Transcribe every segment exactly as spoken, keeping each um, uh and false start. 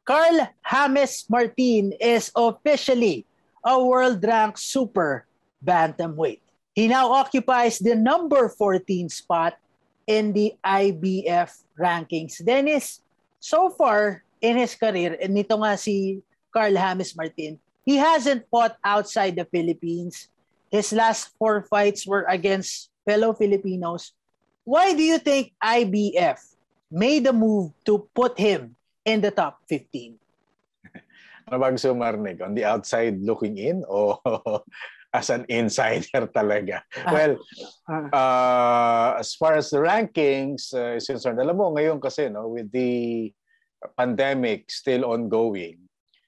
Carl James Martin is officially a world-ranked super bantamweight. He now occupies the number fourteen spot in the I B F rankings. Dennis, so far in his career, and nito nga si Carl James Martin, he hasn't fought outside the Philippines. His last four fights were against fellow Filipinos. Why do you think I B F made a move to put him in the top fifteen? Ano ba gusto marinig? On the outside looking in o as an insider talaga? Well, uh, as far as the rankings uh, is concerned, alam mo ngayon kasi no, with the pandemic still ongoing,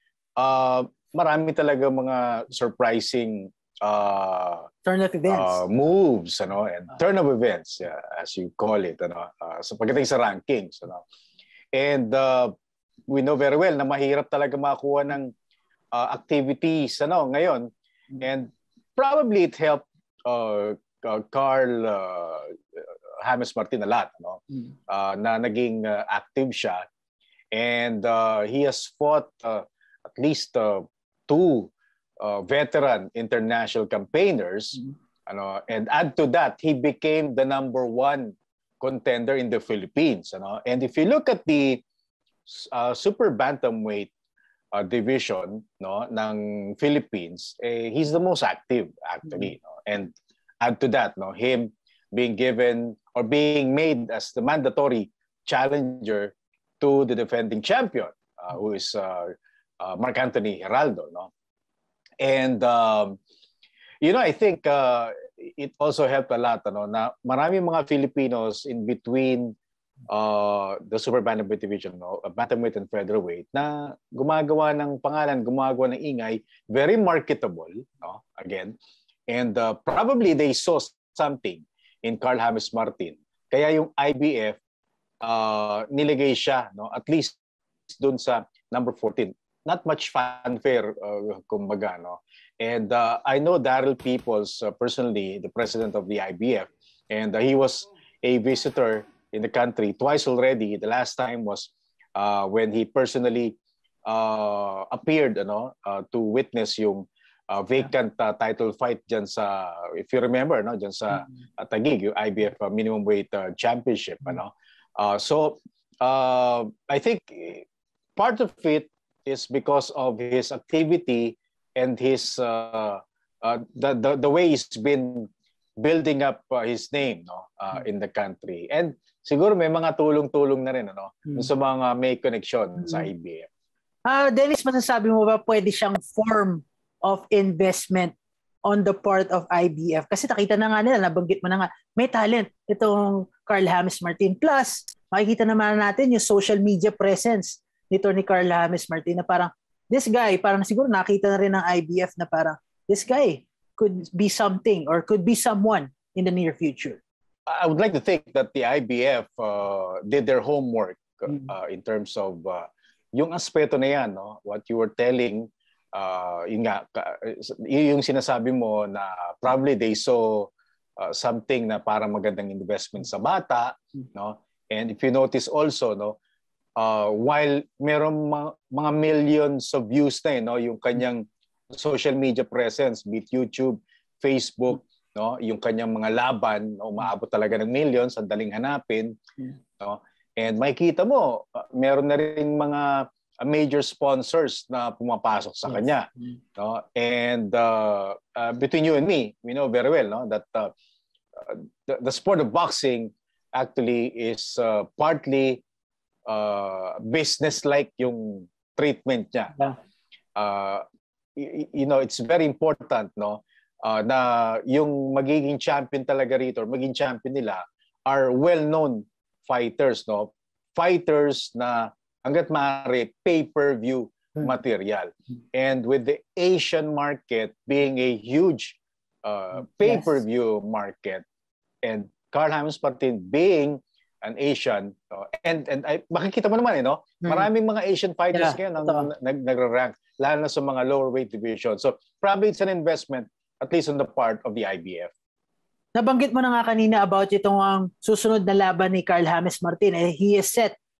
uh, marami talaga mga surprising uh, turn of events, uh, moves, ano, and turn of events, yeah, as you call it, ano, uh, so pagdating sa rankings, ano. And uh, we know very well na mahirap talaga makakuha ng uh, activities, ano, ngayon, and probably it helped uh, uh, Carl uh, James Martin a lot, ano, uh, na naging uh, active siya, and uh, he has fought uh, at least uh, two uh, veteran international campaigners, mm-hmm. ano, and add to that, he became the number one contender in the Philippines. Ano? And if you look at the uh, super bantamweight uh, division, no, ng Philippines, eh, he's the most active actually. Mm-hmm. No? And add to that, no, him being given or being made as the mandatory challenger to the defending champion, uh, who is uh, uh, Mark Anthony Heraldo, no? And um, you know, I think uh, it also helped a lot, ano, na maraming mga Filipinos in between uh, the super bantamweight division, no, bantamweight and featherweight, na gumagawa ng pangalan, gumagawa ng ingay, very marketable, no? Again, and uh, probably they saw something in Carl James Martin, kaya yung I B F uh, niligay siya, no, at least dun sa number fourteen. Not much fanfare, uh, kumbaga, no? And uh, I know Daryl Peoples uh, personally, the president of the I B F, and uh, he was a visitor in the country twice already. The last time was uh, when he personally uh, appeared, ano, uh, to witness yung uh, vacant uh, title fight dyan sa, if you remember, no, dyan sa uh, Taguig, yung I B F uh, minimum weight uh, championship, ano. Uh, so uh, I think part of it is because of his activity and his uh, uh, the, the the way he's been building up uh, his name, no, uh, in the country. And siguro may mga tulong-tulong na rin, ano, hmm. sa mga may connection hmm. sa I B F. Uh, Dennis, masasabi mo ba pwede siyang form of investment on the part of I B F? Kasi nakita na nga nila, nabanggit mo na nga, may talent itong Carl James Martin. Plus, makikita naman natin yung social media presence nito ni Carl James Martin na parang this guy, parang siguro nakita na rin ng I B F na parang this guy could be something or could be someone in the near future. I would like to think that the I B F uh, did their homework uh, mm-hmm. uh, in terms of uh, yung aspeto na yan, no? What you were telling, uh, yung, nga, yung sinasabi mo na probably they saw uh, something na parang magandang investment sa bata, mm-hmm. no? And if you notice also, no, Uh, while merong mga, mga millions of views na, eh, no, yung kanyang social media presence, be it YouTube, Facebook, no, yung kanyang mga laban, no, umaabot talaga ng millions, ang daling hanapin, no, and makikita mo, uh, meron na rin mga uh, major sponsors na pumapasok sa kanya, no, and uh, uh, between you and me, we know very well, no, that uh, the, the sport of boxing actually is uh, partly Uh, business-like yung treatment niya. Yeah. Uh, you, you know, it's very important, no, uh, na yung magiging champion talaga rito, or maging champion nila, are well-known fighters, no? Fighters na hanggat maaari pay-per-view material. And with the Asian market being a huge uh, pay-per-view yes. market, and Carl James Martin being an Asian, uh, and and I, makikita mo naman, eh, no? Maraming mga Asian fighters yeah, ngayon ang nag, nag-rank, lalo na sa mga lower weight division. So probably it's an investment, at least on the part of the I B F. Nabanggit mo na nga kanina about itong ang susunod na laban ni Carl James Martin. Eh, he is set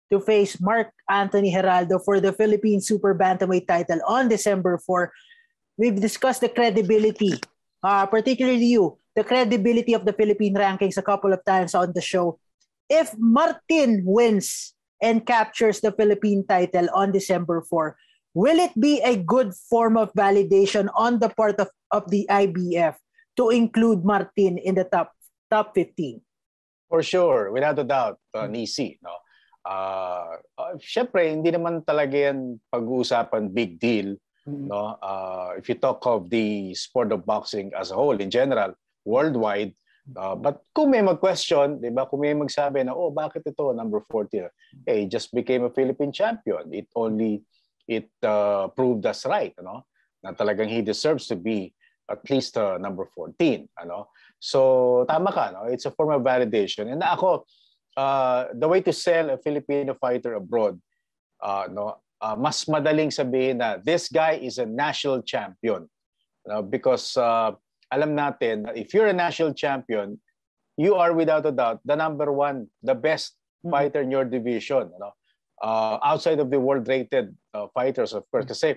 to face Mark Anthony Geraldo for the Philippine Super Bantamweight title on December fourth. We've discussed the credibility, uh, particularly you, the credibility of the Philippine rankings a couple of times on the show. If Martin wins and captures the Philippine title on December fourth, will it be a good form of validation on the part of, of the I B F to include Martin in the top top fifteen? For sure, without a doubt, uh, Nisi. No? Uh, uh, Siyempre, hindi naman talaga yan pag-uusapan big deal. Mm-hmm. No? Uh, if you talk of the sport of boxing as a whole, in general, worldwide, Uh, but kung may mag-question, di ba, kung may magsabi na, oh, bakit ito, number fourteen? Eh, he just became a Philippine champion. It only, it uh, proved us right, ano? Na talagang he deserves to be at least uh, number fourteen, ano? So, tama ka, no? It's a form of validation. And ako, uh, the way to sell a Filipino fighter abroad, uh, no, uh, mas madaling sabihin na this guy is a national champion. No? Because, uh, alam natin that if you're a national champion, you are without a doubt the number one, the best fighter in your division. You know? Uh, outside of the world-rated uh, fighters, of course. Kasi,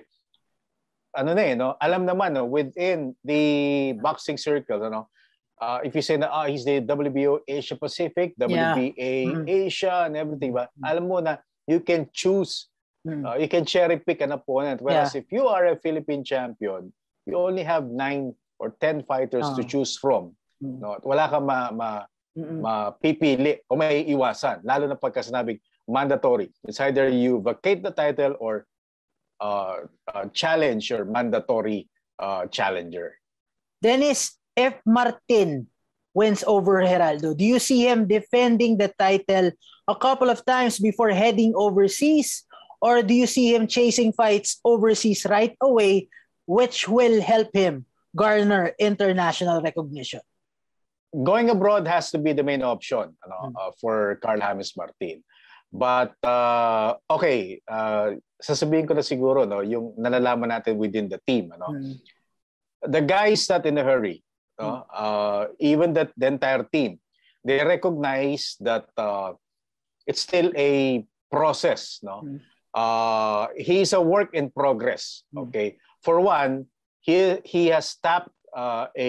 ano na eh, no? Alam naman, no? Within the boxing circle, no? Uh, if you say na ah, he's the W B O Asia Pacific, W B A yeah. mm. Asia, and everything, ba? Alam mo na you can choose, mm. uh, you can cherry pick an opponent. Whereas yeah. if you are a Philippine champion, you only have nine or ten fighters oh. to choose from. Mm. No? Wala ka ma, ma, mapipili o may iwasan. Lalo na pagka sinabing mandatory. It's either you vacate the title or uh, uh, challenge your mandatory uh, challenger. Dennis, if Martin wins over Geraldo, do you see him defending the title a couple of times before heading overseas? Or do you see him chasing fights overseas right away, which will help him garner international recognition? Going abroad has to be the main option, ano, mm. uh, for Carl James Martin. But, uh, okay, uh, sasabihin ko na siguro, no, yung nalalaman natin within the team. Ano, mm. The guys not in a hurry, no, mm. uh, even the, the entire team, they recognize that uh, it's still a process. No? Mm. Uh, he's a work in progress. Okay, mm. For one, He he has tapped uh, a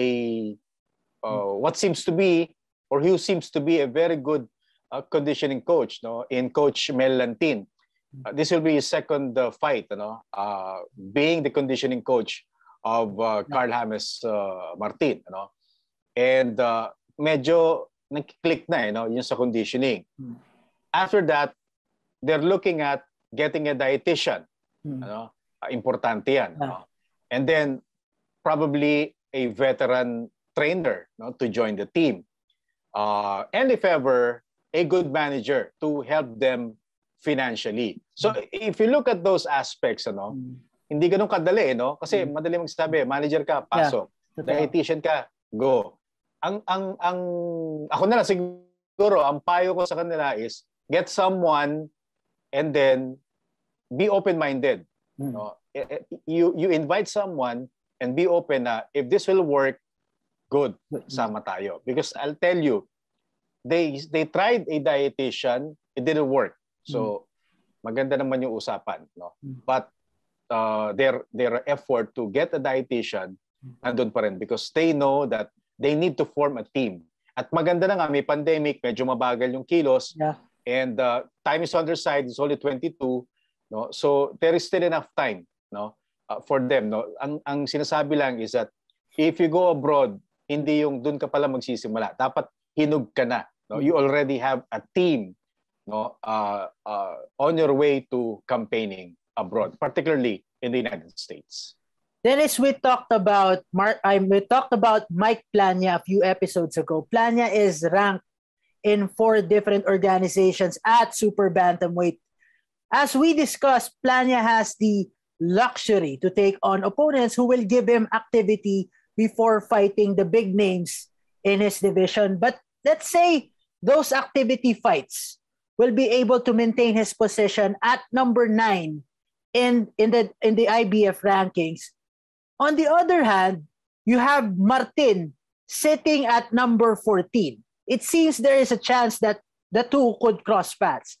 uh, what seems to be, or who seems to be a very good uh, conditioning coach, no, in Coach Mel Lantin. Uh, this will be his second uh, fight, you know, uh, being the conditioning coach of uh, Carl James uh, Martin, you know, and uh, medyo nag-click na, you know, yung sa conditioning. After that, they're looking at getting a dietitian, you know, uh, importante yan, you know? And then probably a veteran trainer, no, to join the team. Uh, and if ever, a good manager to help them financially. So if you look at those aspects, ano, mm. hindi ganun kadali, no? Kasi mm. madali magsabi, manager ka, pasok. Yeah, dietitian ka, go. Ang, ang, ang, ako na lang siguro, ang payo ko sa kanila is, get someone and then be open-minded. Mm. No? You you invite someone and be open na if this will work, good, sama tayo. Because I'll tell you, they they tried a dietitian, it didn't work. So maganda naman yung usapan, no? But uh, their their effort to get a dietitian andun pa rin because they know that they need to form a team. At maganda na nga, may pandemic, medyo mabagal yung kilos, yeah. And uh, time is on their side, it's only twenty-two, no? So there is still enough time, no, uh, for them, no. Ang ang sinasabi lang is that if you go abroad, hindi yung doon ka pala magsisimula. Dapat hinug ka na, no. You already have a team, no, uh, uh, on your way to campaigning abroad, particularly in the United States. Dennis, we talked about Mark. I we talked about Mike Plania a few episodes ago. Plania is ranked in four different organizations at Super Bantamweight. As we discussed, Plania has the luxury to take on opponents who will give him activity before fighting the big names in his division. But let's say those activity fights will be able to maintain his position at number nine in, in, the, in the I B F rankings. On the other hand, you have Martin sitting at number fourteen. It seems there is a chance that the two could cross paths.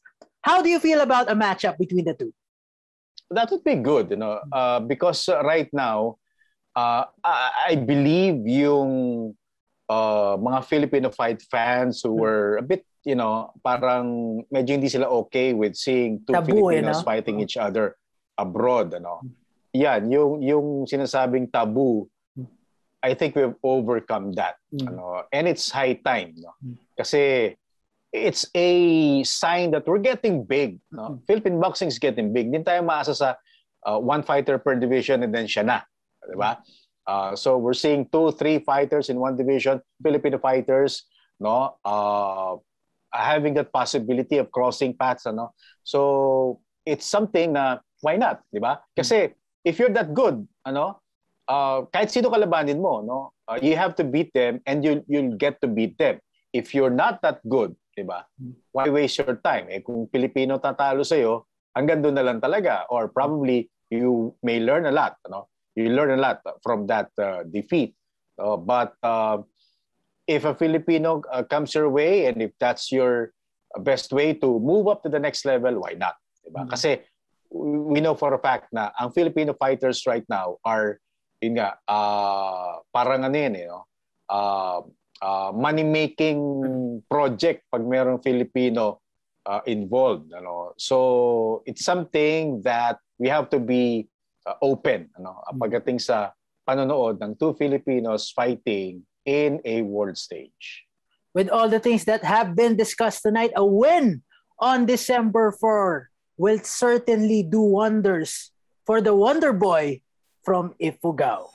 How do you feel about a matchup between the two? That would be good, you know, uh, because uh, right now, uh, I, I believe yung uh, mga Filipino fight fans who were a bit, you know, parang medyo hindi sila okay with seeing two Tabu, Filipinos eh, no? fighting each other abroad, ano. Yan, yung yung sinasabing tabu, I think we've overcome that, Mm. ano. And it's high time, no. Kasi it's a sign that we're getting big, no. Philippine boxing is getting big. Hindi tayo maasa sa uh, one fighter per division and then siya na, di ba? Uh, so we're seeing two, three fighters in one division, Filipino fighters, no, uh, having that possibility of crossing paths, ano. So it's something na why not, di ba? Kasi if you're that good, ano, uh, kahit sino kalabanin mo, no, uh, you have to beat them and you you'll get to beat them. If you're not that good, di ba? Why waste your time? Eh kung Pilipino tatalo sa iyo, hanggang doon na lang talaga, or probably you may learn a lot, ano. You learn a lot from that uh, defeat. Uh, but uh, if a Filipino uh, comes your way and if that's your best way to move up to the next level, why not? Diba? Mm-hmm. Kasi we know for a fact na ang Filipino fighters right now are, yun nga, uh, parang ano yun, you know, uh, uh, money-making project pag mayroong Filipino uh, involved. Ano? So it's something that we have to be Uh, open, ano, pagdating sa panonood ng two Filipinos fighting in a world stage. With all the things that have been discussed tonight, a win on December fourth will certainly do wonders for the Wonder Boy from Ifugao.